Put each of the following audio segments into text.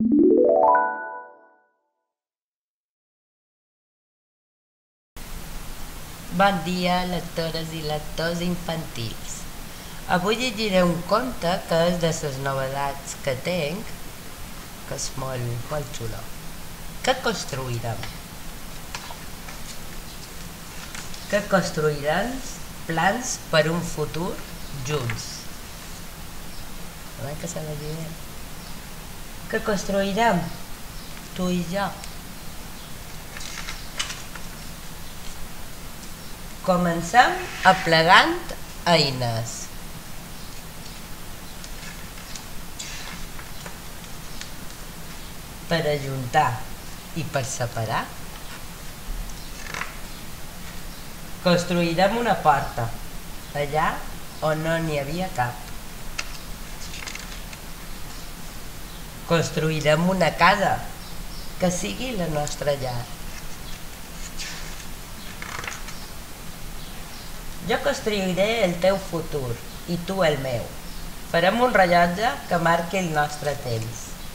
Bon dia, lectores i lectors infantils. Avui llegiré un conte que és de les novetats que tinc, que és molt xulo. Què construirem? Què construirem plans per un futur junts? A veure que se vegi bé. Què construirem? Tu i jo. Comencem aplegant eines. Per ajuntar i per separar, construirem una porta allà on no n'hi havia cap. Construirem una casa que sigui la nostra llar. Jo construiré el teu futur i tu el meu. Farem un rellotge que marqui el nostre temps.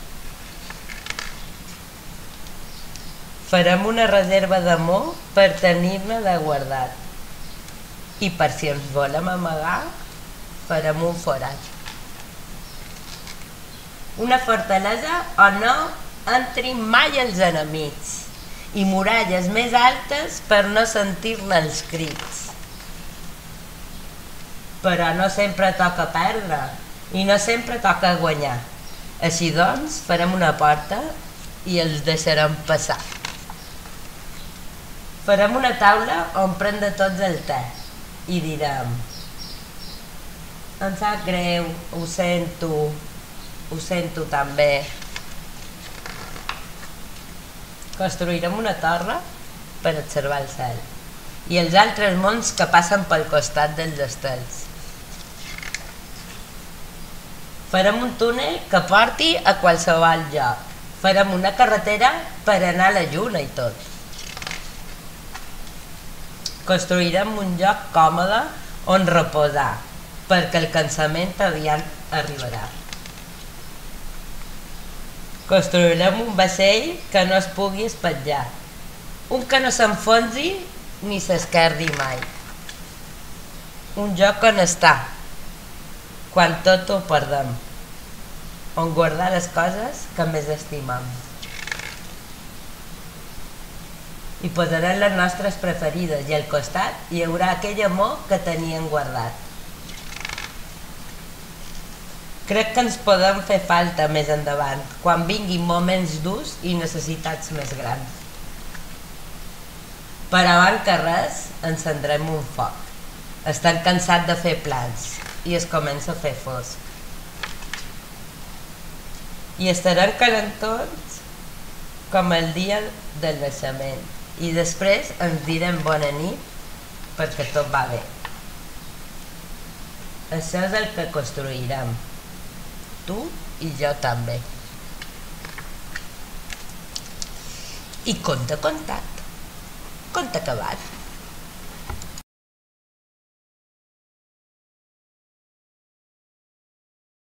Farem una reserva d'amor per tenir-ne de guardat. I per si ens volem amagar, farem un forat. Una fortalesa on no entrin mai els enemics i muralles més altes per no sentir-ne els crits. Però no sempre toca perdre i no sempre toca guanyar. Així doncs, farem una porta i els deixarem passar. Farem una taula on prendre tots el te i direm: em sap greu, ho sento també. Construirem una torre per observar el cel i els altres mons que passen pel costat dels estels. Farem un túnel que porti a qualsevol lloc. Farem una carretera per anar a la lluna i tot. Construirem un lloc còmode on reposar, perquè el cansament aviat arribarà. Construirem un vaixell que no es pugui espatllar, un que no s'enfonsi ni s'esquerdi mai. Un lloc on estar quan tot ho perdem, on guardar les coses que més estimem. Hi posarem les nostres preferides i al costat hi haurà aquell amor que tenien guardat. Crec que ens podem fer falta més endavant, quan vinguin moments durs i necessitats més grans. Però abans que res, encendrem un foc. Estem cansats de fer plans i es comença a fer fosc. I estarem calentons com el dia del naixement i després ens direm bona nit perquè tot va bé. Això és el que construirem, tu i jo també. I conte contat, conte acabat.